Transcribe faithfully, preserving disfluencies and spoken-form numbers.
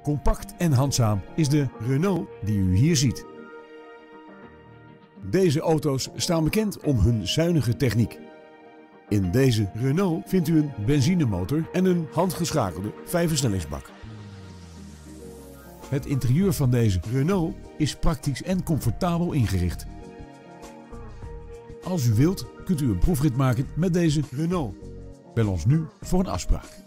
Compact en handzaam is de Renault die u hier ziet. Deze auto's staan bekend om hun zuinige techniek. In deze Renault vindt u een benzinemotor en een handgeschakelde vijfversnellingsbak. Het interieur van deze Renault is praktisch en comfortabel ingericht. Als u wilt, kunt u een proefrit maken met deze Renault. Bel ons nu voor een afspraak.